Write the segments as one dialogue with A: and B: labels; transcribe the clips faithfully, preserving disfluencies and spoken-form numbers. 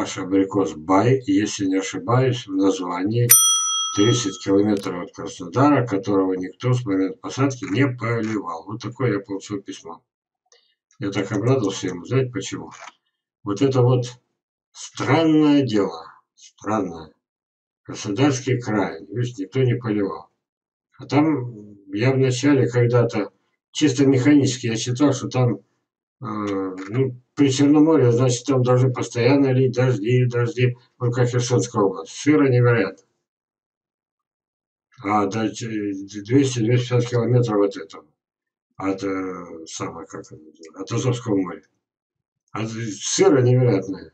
A: ваш абрикос Бай, если не ошибаюсь, в названии тридцать километров от Краснодара, которого никто с момента посадки не поливал. Вот такое я получил письмо. Я так обрадовался ему, знаете почему? Вот это вот странное дело, странное. Краснодарский край, видишь, никто не поливал. А там я вначале когда-то чисто механически я считал, что там, э, ну, при Черноморье, значит, там должны постоянно лить дожди, дожди, ну, как Херсонская область. Сыро невероятно. А до двести — двести пятьдесят километров от этого, от, э, самое, как это, от Азовского моря. А сыро невероятное.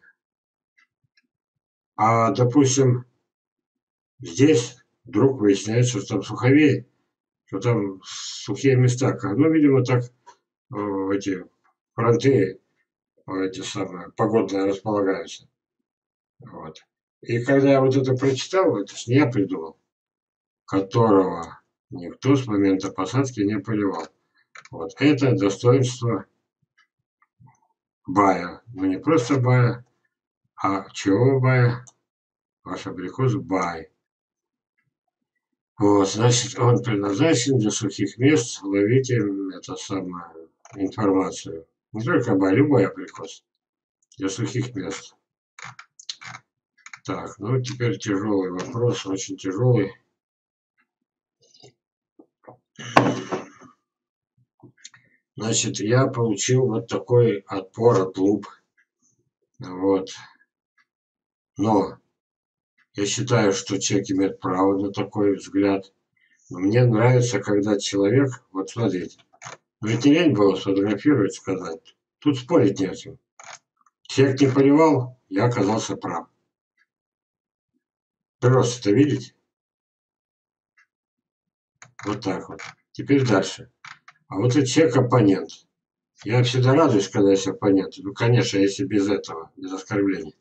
A: А, допустим, здесь вдруг выясняется, что там суховей, что там сухие места. Ну, видимо, так э, эти фронты, эти самые, погодные располагаются. Вот. И когда я вот это прочитал, это ж не я придумал, которого никто с момента посадки не поливал. Вот это достоинство Бая. Ну, не просто Бая, а чего Бая? Ваш абрикос Бай. Вот, значит, он предназначен для сухих мест. Ловите это самое информацию. Не только Бай, любой абрикос. Для сухих мест. Так, ну теперь тяжелый вопрос, очень тяжелый. Значит, я получил вот такой отпор от луп. Вот. Но я считаю, что человек имеет право на такой взгляд. Но мне нравится, когда человек, вот смотрите, ведь не лень было сфотографировать, сказать. Тут спорить не о чем. Человек не поливал, я оказался прав. Просто-то видите? Вот так вот. Теперь дальше. А вот этот человек оппонент. Я всегда радуюсь, когда есть оппонент. Ну, конечно, если без этого, без оскорблений.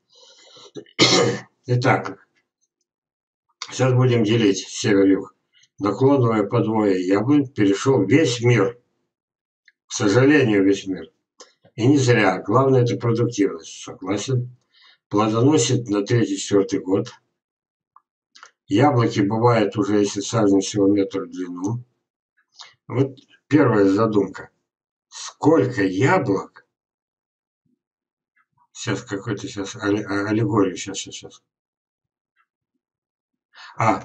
A: Итак, сейчас будем делить север-юг. Наклоновое подвое яблонь перешел весь мир. К сожалению, весь мир. И не зря. Главное, это продуктивность. Согласен. Плодоносит на третий-четвертый год. Яблоки бывают уже, если сажен всего метр в длину. Вот первая задумка. Сколько яблок? Сейчас какой-то сейчас аллегорию. Сейчас, сейчас, сейчас. А,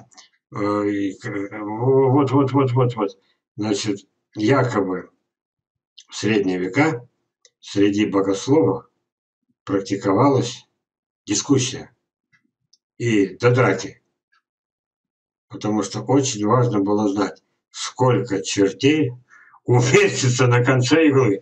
A: вот, вот, вот, вот, вот. Значит, якобы в средние века среди богословов практиковалась дискуссия и до драки. Потому что очень важно было знать, сколько чертей уместится на конце иглы.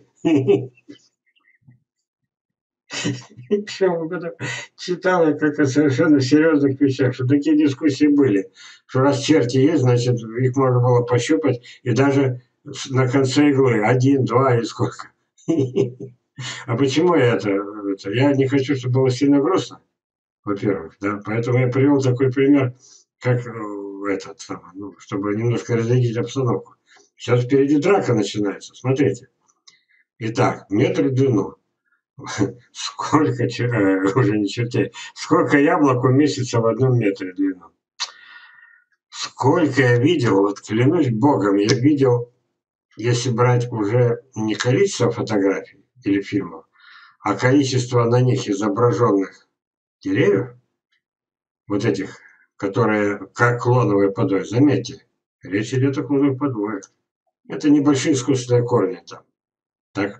A: Читал я как о совершенно серьезных вещах, что такие дискуссии были. Что раз черти есть, значит, их можно было пощупать, и даже на конце иглы. Один, два или сколько. А почему я это, это? Я не хочу, чтобы было сильно грустно, во-первых, да. Поэтому я привел такой пример, как этот самый, ну, чтобы немножко разрядить обстановку. Сейчас впереди драка начинается, смотрите. Итак, метр в длину. Сколько, э, уже не чертей, сколько яблок уместится в одном метре длину? Сколько я видел, вот клянусь богом, я видел, если брать уже не количество фотографий или фильмов, а количество на них изображенных деревьев, вот этих, которые как клоновые подвое, заметьте, речь идет о клоновых подвоях. Это небольшие искусственные корни там. Так?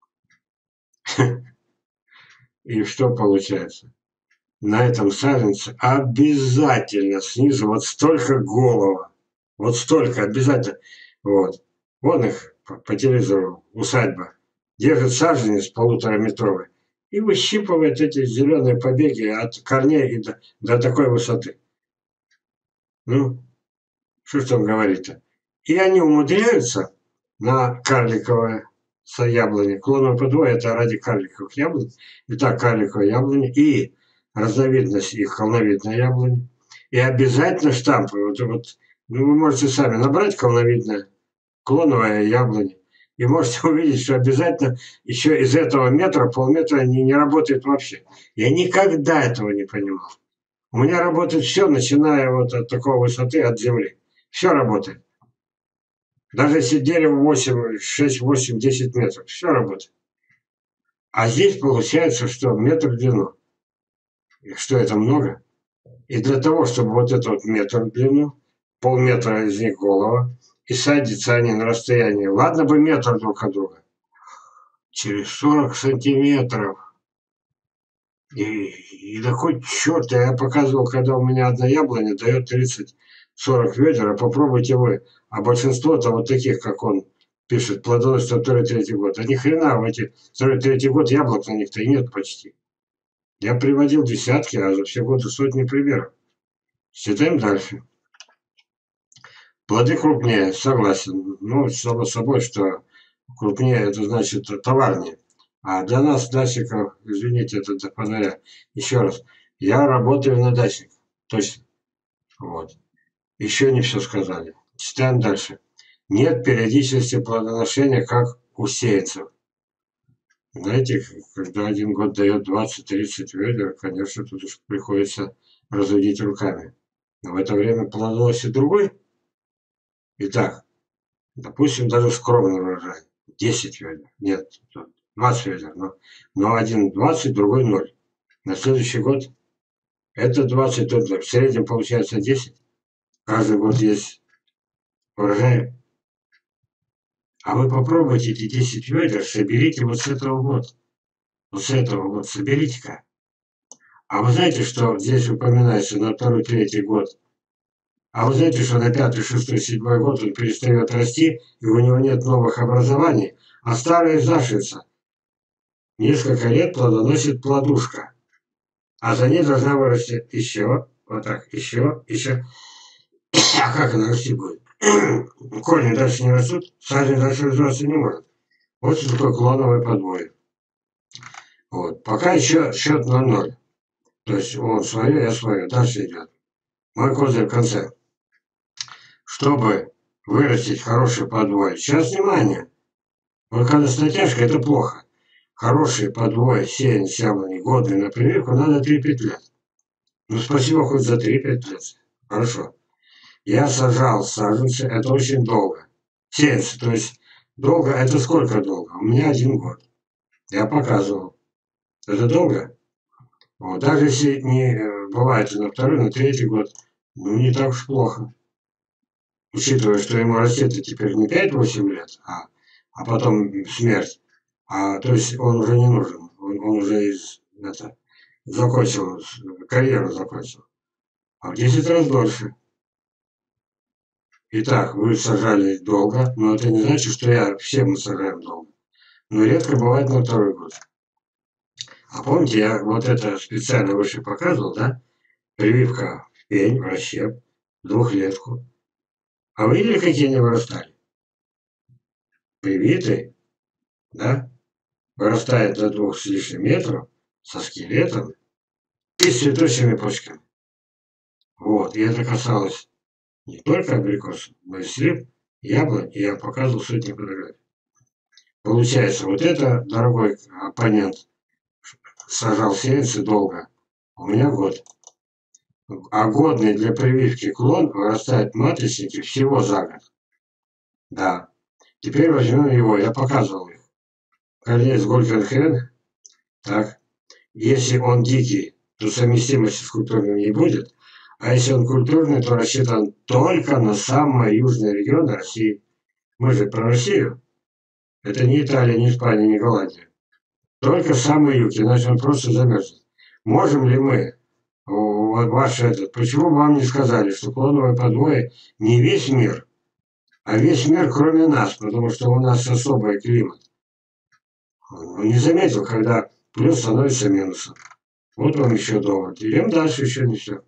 A: И что получается? На этом саженце обязательно снизу вот столько голова. Вот столько обязательно. Вот. Вон их по, по телевизору усадьба. Держит саженец полутораметровый и выщипывает эти зеленые побеги от корней и до, до такой высоты. Ну, что ж там говорить-то? И они умудряются на карликовое яблони. Клоновое подвое — это ради карликовых яблонь. Итак, карликовые яблони и разновидность их колновидная яблонь. И обязательно штампы. Вот, вот, ну, вы можете сами набрать колновидное, клоновое яблони. и можете увидеть, что обязательно еще из этого метра полметра не, не работает вообще. Я никогда этого не понимал. У меня работает все, начиная вот от такой высоты, от земли. Все работает. Даже если дерево восемь, шесть, восемь, десять метров, все работает. А здесь получается, что метр в длину. И что это много? И для того, чтобы вот это вот метр в длину, полметра из них голова, и садятся они на расстоянии, ладно бы метр друг от друга, через сорок сантиметров. И, и такой черт, я показывал, когда у меня одна яблоня дает тридцать-сорок ведер, а попробуйте вы. А большинство-то вот таких, как он пишет, плодоносство второй-третий год. А ни хрена в эти второй-третий год яблок на них-то и нет почти. Я приводил десятки, а за все годы сотни примеров. Считаем дальше. Плоды крупнее, согласен. Ну, само собой, что крупнее, это значит товарнее. А для нас, дачников, извините, это до фонаря. Еще раз. Я работаю на дачниках. Точно. Вот. Еще не все сказали. Читаем дальше. Нет периодичности плодоношения, как у сеянцев. Знаете, когда один год дает двадцать-тридцать ведер, конечно, тут уж приходится разводить руками. Но в это время плодоносит другой. Итак, допустим, даже скромный урожай. десять ведер. Нет, двадцать ведер. Но, но один двадцать, другой ноль. На следующий год это двадцать, тот в среднем получается десять. Каждый год есть урожай. А вы попробуйте эти десять ведер, соберите вот с этого года. Вот с этого вот соберите-ка. А вы знаете, что здесь упоминается на второй, третий год? А вы знаете, что на пятый, шестой, седьмой год он перестает расти, и у него нет новых образований, а старые зашится. Несколько лет плодоносит плодушка, а за ней должна вырасти еще, вот так, еще, еще. А как она расти будет? Корни дальше не растут, сажень дальше развиваться не может. Вот что такое клоновое подвое. Вот. Пока еще счет на ноль. То есть он свое, я свое. Дальше идет. Мой козырь в конце. Чтобы вырастить хороший подвой. Сейчас внимание. Вот когда с натяжкой, это плохо. Хороший подвой, сеян, яблони, годный на прививку, надо три-пять лет. Ну, спасибо хоть за три-пять лет. Хорошо. Я сажал саженцы, это очень долго. Сеянцы, то есть долго, это сколько долго? У меня один год. Я показывал. Это долго? Вот. Даже если не бывает на второй, на третий год, ну не так уж плохо. Учитывая, что ему расти-то теперь не пять-восемь лет, а, а потом смерть. А, то есть он уже не нужен. Он, он уже из, это, закончил, карьеру закончил. А в десять раз дольше. Итак, вы сажали долго, но это не значит, что я все мы сажаем долго. Но редко бывает на второй год. А помните, я вот это специально выше показывал, да? Прививка в пень, в расщеп, в двухлетку. А вы видели, какие они вырастали? Привитые, да? Вырастает до двух с лишним метров, со скелетом и с цветущими почками. Вот, и это касалось не только абрикосов, но и слив, яблонь, и я показывал сотни фотографий. Получается, вот это, дорогой оппонент, сажал сеянцы долго, у меня год. А годный для прививки клон вырастает матричники всего за год. Да. Теперь возьмем его, я показывал их. Корней с Гольфенхен. Так. Если он дикий, то совместимости с культурным не будет. А если он культурный, то рассчитан только на самые южные регионы России. Мы же про Россию. Это не Италия, не Испания, не Голландия. Только самый юг, иначе он просто замерзнет. Можем ли мы, ваш этот, почему вам не сказали, что клоновое подвое не весь мир, а весь мир кроме нас, потому что у нас особый климат. Он не заметил, когда плюс становится минусом. Вот вам еще довод. Идем дальше, еще не все.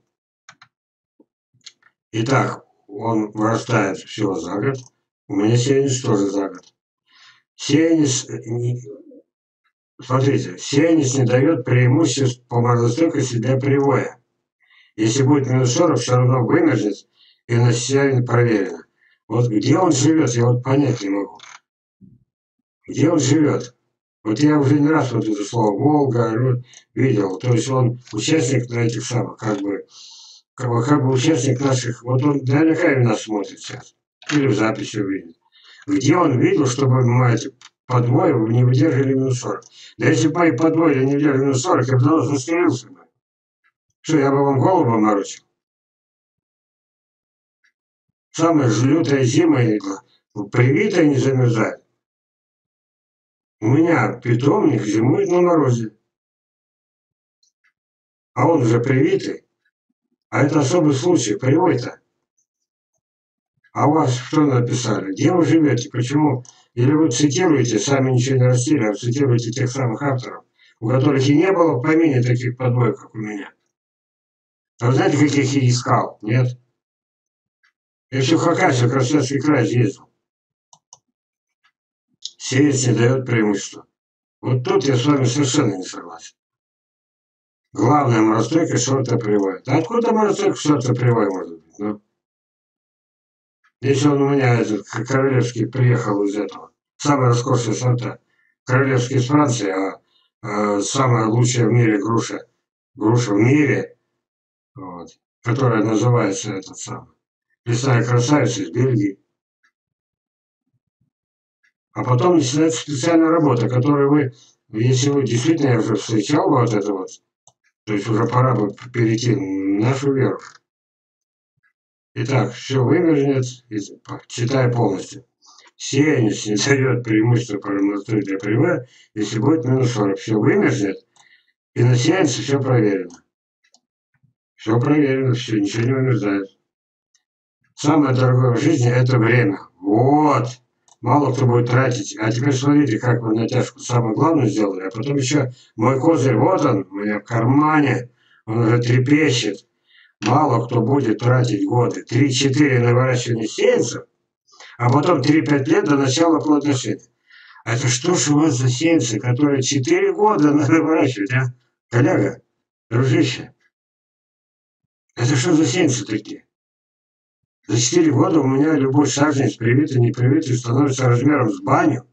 A: Итак, он вырастает всего за год. У меня сеянец тоже за год. Сеянец, смотрите, сеянец не дает преимуществ по морозостойкости для привоя. Если будет минус сорок, все равно вымерзнет и на сеянец проверено. Вот где он живет, я вот понять не могу. Где он живет? Вот я уже не раз вот это слово Волга видел. То есть он участник на этих самых, как бы, как бы, как бы участник наших. Вот он наверняка и нас смотрит сейчас. Или в записи увидит. Где он видел, чтобы мы эти подвои не выдерживали минус сорок? Да если бы мои подвои не выдерживали минус сорок, я бы давно застрелился бы. Что, я бы вам голову морочил? Самая же лютая зима, привитая не замерзает. У меня питомник зимует на морозе. А он уже привитый. А это особый случай, привой-то. А у вас что написали? Где вы живете? Почему? Или вы цитируете, сами ничего не растили, а цитируете тех самых авторов, у которых и не было в помине таких подвоев, как у меня. А вы знаете, каких я искал? Нет? Я еще в Хакасию, Красноярский край ездил. Сеять не дает преимущества. Вот тут я с вами совершенно не согласен. Главное, моростойкость сорта привоя. Да откуда моростойкость сорта привоя может быть? Ну? Если он у меня, этот, королевский, приехал из этого, самые роскошные сорта, королевский из Франции, а, а самая лучшая в мире груша, груша в мире, вот, которая называется этот самый, лесная красавица из Бельгии. А потом начинается специальная работа, которую вы, если вы действительно, я уже встречал вот это вот, то есть уже пора бы перейти в нашу веру. Итак, все вымерзнет, читаю полностью. Сеянец не дает преимущества промостоя для привоя, если будет минус сорок. Все вымерзнет, и на сеянце все проверено. Все проверено, все, ничего не вымерзает. Самое дорогое в жизни – это время. Вот. Мало кто будет тратить. А теперь смотрите, как вы натяжку самое главное сделали. А потом еще мой козырь, вот он, у меня в кармане. Он уже трепещет. Мало кто будет тратить годы. три-четыре на выращивание сеянцев, а потом три-пять лет до начала плодоношения. А это что ж у вас за сеянцы, которые четыре года надо выращивать, а? Коляга, дружище. Это что за сеянцы такие? За четыре года у меня любой саженец, привитый, не привитый, становится размером с баню.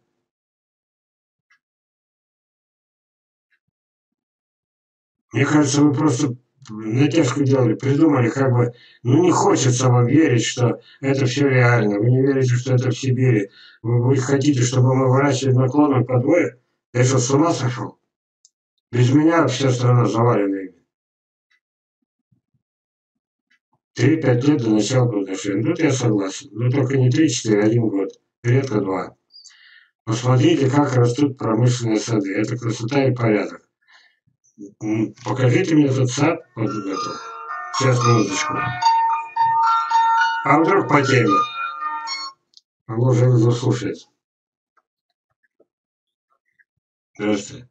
A: Мне кажется, вы просто натяжку делали, придумали, как бы, ну не хочется вам верить, что это все реально. Вы не верите, что это в Сибири. Вы, вы хотите, чтобы мы выращивали наклоном по двое? Я что, с ума сошел? Без меня вся страна завалена ими. три-пять лет до начала плодоношения. Тут я согласен. Но только не три-четыре, один год. Редко два. Посмотрите, как растут промышленные сады. Это красота и порядок. Покажите мне этот сад. Вот это. Сейчас, минуточку. А вдруг по теме? Он уже заслушает. Здравствуйте.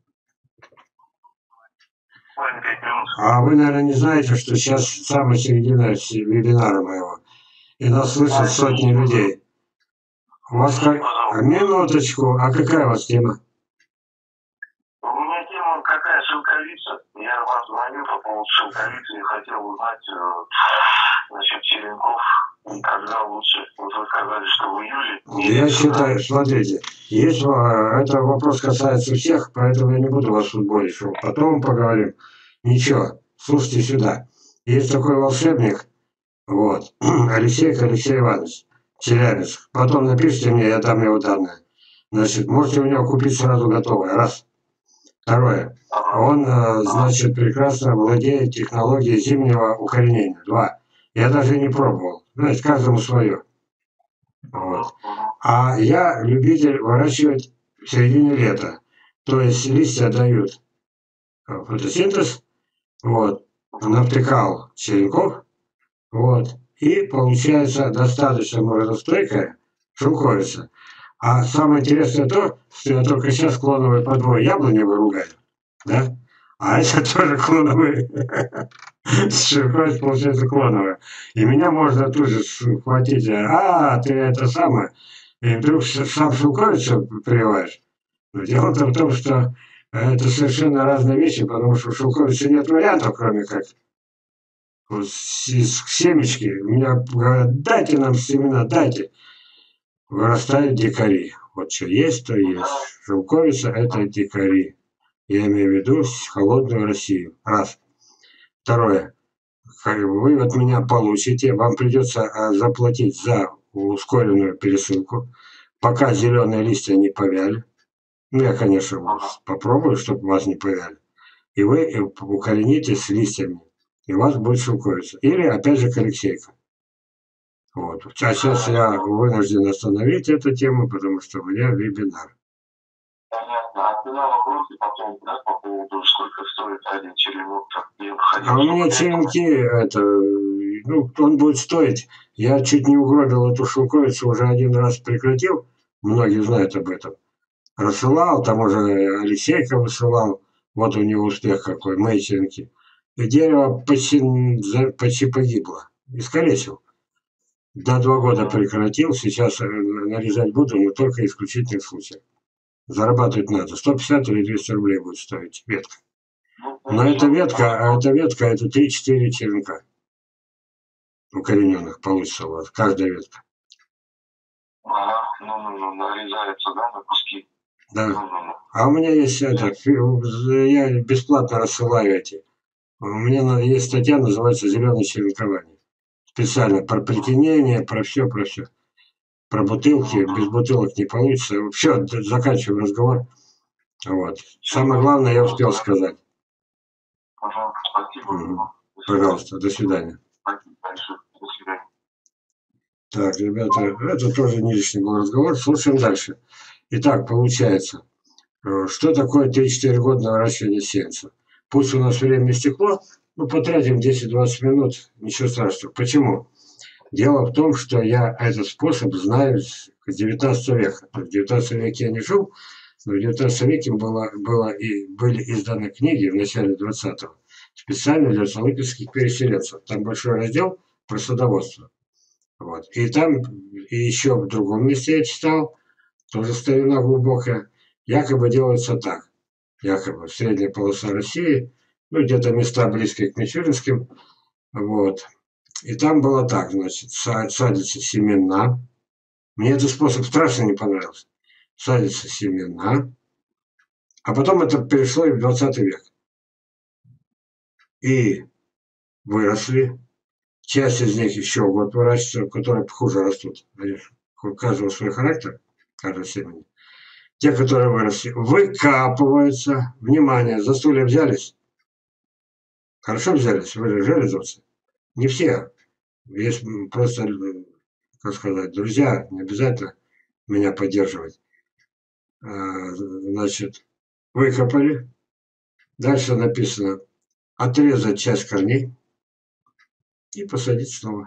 A: А вы, наверное, не знаете, что сейчас самая середина вебинара моего. И нас слышат сотни людей. У вас как... А минуточку. А какая у вас тема?
B: У меня тема какая? Шелковица. Я вас звоню по поводу шелковицы и хотел узнать, значит, черенков, когда лучше. Вот вы сказали, что в июле.
A: Я считаю, смотрите, есть, это вопрос касается всех, поэтому я не буду вас футболить. Потом поговорим. Ничего, слушайте сюда. Есть такой волшебник, вот, Алексей Алексей Иванович, Челябинск. Потом напишите мне, я дам его данные. Значит, можете у него купить сразу готовое. Раз. Второе. Он, значит, прекрасно владеет технологией зимнего укоренения. Два. Я даже не пробовал. Знаете, каждому свое. Вот. А я любитель выращивать в середине лета. То есть листья дают фотосинтез, вот, навтыкал черенков, вот, и получается достаточно морозостойкая шелковица. А самое интересное то, что я только сейчас клоновый подвой яблоневый ругаю, да? А это тоже клоновый, шелковица получается клоновая. И меня можно тут же схватить, а, ты это самое, и вдруг сам шелковицу прививаешь. Но дело-то в том, что это совершенно разные вещи, потому что у шелковицы нет вариантов, кроме как вот из семечки. У меня говорят, дайте нам семена, дайте. Вырастают дикари. Вот что есть, то есть. Шелковица – это дикари. Я имею в виду холодную Россию. Раз. Второе. Вы от меня получите, вам придется заплатить за ускоренную пересылку, пока зеленые листья не повяли. Ну, я, конечно, попробую, чтобы вас не повяли. И вы укоренитесь с листьями, и у вас будет шелковица. Или, опять же, коррексейка. Вот. А сейчас я вынужден остановить эту тему, потому что у меня вебинар.
B: Понятно. А ты на вопросы потом, да, по поводу, сколько стоит один черенок?
A: А у меня черенки, это, ну, он будет стоить. Я чуть не угробил эту шелковицу, уже один раз прекратил. Многие знают об этом. Рассылал, там уже Алексейка высылал. Вот у него успех какой, мои черенки. И дерево почти, почти погибло. Искалечил. До два года прекратил, сейчас нарезать буду, но только исключительный случай. Зарабатывать надо. сто пятьдесят или двести рублей будет стоить ветка. Но эта ветка, а эта ветка, это три-четыре черенка укорененных получится у вас, каждая ветка.
B: Ага, ну, ну, ну, нарезается, да, на куски.
A: Да.
B: Ну, ну, ну.
A: А у меня есть это, я бесплатно рассылаю эти. У меня есть статья, называется «Зеленое черенкование». Специально про притенение, про все, про все. Про бутылки, без бутылок не получится. Все, заканчиваем разговор. Вот. Самое главное, я успел сказать.
B: Ага, спасибо.
A: Угу. Пожалуйста, до свидания.
B: Спасибо большое. До свидания.
A: Так, ребята, это тоже не лишний был разговор. Слушаем дальше. Итак, получается, что такое три-четыре года на выращивание сеянца? Пусть у нас время истекло, ну, потратим десять-двадцать минут, ничего страшного. Почему? Дело в том, что я этот способ знаю с девятнадцатого века. В девятнадцатом веке я не жил, но в девятнадцатом веке было, было и, были изданы книги в начале двадцатого специально для салыпинских переселенцев. Там большой раздел про садоводство. Вот. И там, и еще в другом месте я читал, тоже старина глубокая, якобы делается так. Якобы средняя полоса России, ну, где-то места близкие к Мичуринским, вот. И там было так, значит, садятся семена. Мне этот способ страшно не понравился. Садятся семена. А потом это перешло и в двадцатый век. И выросли. Часть из них еще год выращиваются, которые хуже растут. У каждого свой характер, каждого семени. Те, которые выросли, выкапываются. Внимание, за стулья взялись. Хорошо взялись, вы же железовцы. Не все. Есть просто, как сказать, друзья, не обязательно меня поддерживать. Значит, выкопали. Дальше написано отрезать часть корней и посадить снова.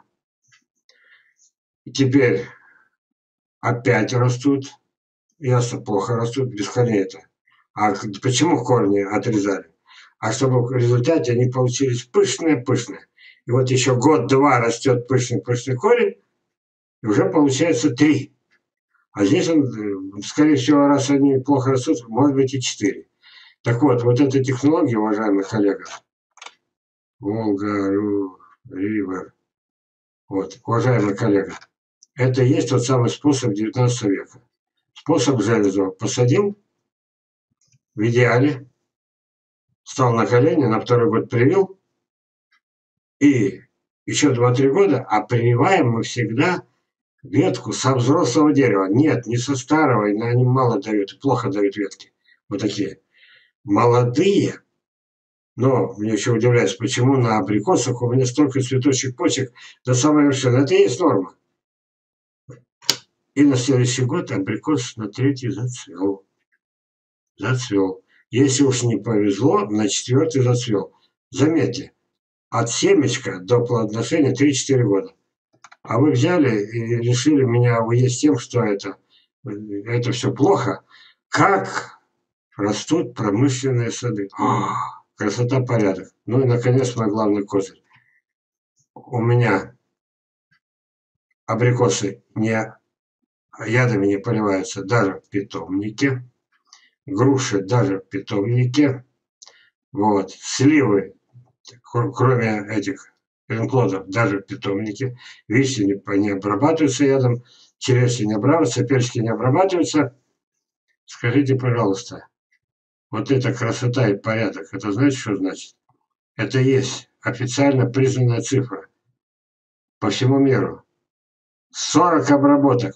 A: И теперь опять растут. Ясно, плохо растут, без корней это. А почему корни отрезали? А чтобы в результате они получились пышные-пышные. И вот еще год-два растет пышный-пышный корень, и уже получается три. А здесь он, скорее всего, раз они плохо растут, может быть и четыре. Так вот, вот эта технология, уважаемый коллега, Волга, Ривер, вот, уважаемый коллега, это и есть тот самый способ девятнадцатого века. Способ Железова. Посадил, в идеале, встал на колени, на второй год привил, и еще два-три года, а прививаем мы всегда ветку со взрослого дерева. Нет, не со старого, они мало дают, плохо дают ветки. Вот такие. Молодые, но мне еще удивляется, почему на абрикосах у меня столько цветочек почек до самой вершины. Это и есть норма. И на следующий год абрикос на третий зацвел. Зацвел. Если уж не повезло, на четвертый зацвел. Заметьте, от семечка до плодоношения три-четыре года. А вы взяли и решили меня уесть тем, что это, это все плохо. Как растут промышленные сады. О, красота, порядок. Ну и, наконец, мой главный козырь. У меня абрикосы не ядами не поливаются даже в питомнике. Груши даже в питомнике. Вот. Сливы, кроме этих плодов, даже в питомнике. Вишни не обрабатываются ядом. черешни не обрабатываются, перчики не обрабатываются. Скажите, пожалуйста, вот эта красота и порядок, это знаете, что значит? Это есть официально признанная цифра по всему миру. сорок обработок.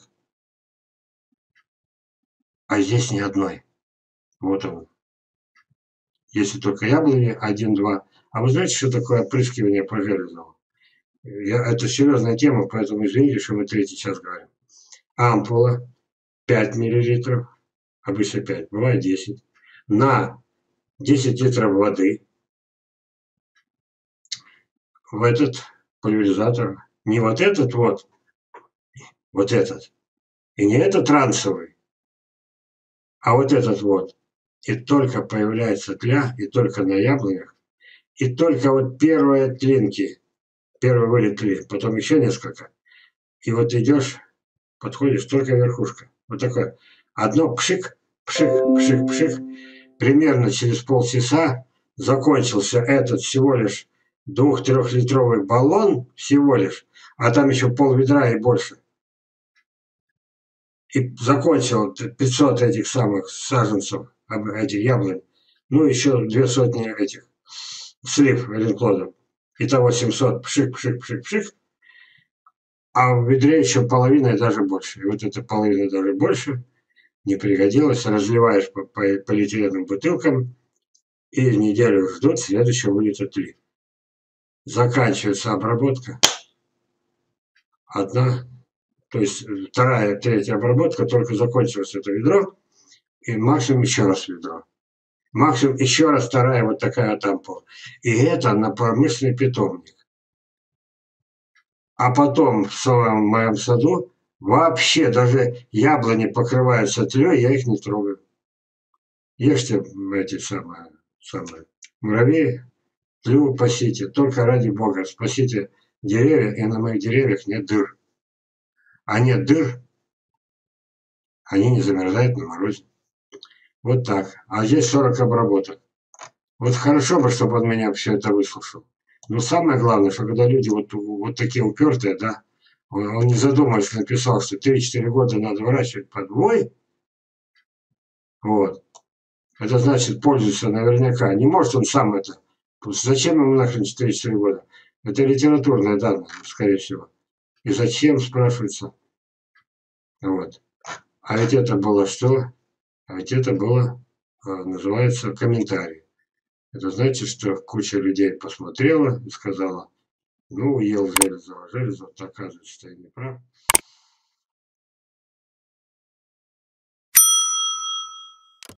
A: А здесь ни одной. Вот он. Если только яблони, один-два. А вы знаете, что такое опрыскивание по железу? Я, это серьезная тема, поэтому извините, что мы третий час говорим. Ампула пять миллилитров, обычно пять, бывает десять, на десять литров воды в этот пульверизатор. Не вот этот вот, вот этот. И не этот ранцевый, а вот этот вот. И только появляется тля, и только на яблонях, и только вот первые тлинки, первый вылет тли, потом еще несколько. И вот идешь, подходишь, только верхушка. Вот такое. Одно пшик, пшик, пшик, пшик. Примерно через полчаса закончился этот всего лишь двух-трехлитровый баллон, всего лишь, а там еще пол ведра и больше. И закончил пятьсот этих самых саженцев, этих яблонь, ну еще две сотни этих слив ренклодов. Итого семьсот, пшик, пшик, пшик, пшик. А в ведре еще половина и даже больше. И вот эта половина даже больше не пригодилась. Разливаешь по, по полиэтиленовым бутылкам и неделю ждут следующего вылета тли. Заканчивается обработка. Одна, то есть вторая, третья обработка, только закончилось это ведро. И максимум еще раз ведро. Максимум еще раз вторая вот такая вот ампула. И это на промышленный питомник. А потом в своем моем саду вообще даже яблони покрываются тлей, я их не трогаю. Ешьте эти самые, самые муравьи, тлю пасите, только ради Бога, спасите деревья, и на моих деревьях нет дыр. А нет дыр, они не замерзают на морозе. Вот так. А здесь сорок обработок. Вот хорошо бы, чтобы он меня все это выслушал. Но самое главное, что когда люди вот, вот такие упертые, да, он, он не задумываясь написал, что три-четыре года надо выращивать подвой, вот, это значит пользуется наверняка. Не может он сам это. Зачем ему нахрен четыре-четыре года? Это литературные данные, скорее всего. И зачем, спрашивается. Вот. А ведь это было что? А ведь это было, называется, комментарий. Это значит, что куча людей посмотрела и сказала, ну, ел железо, железо, оказывается, что я не прав.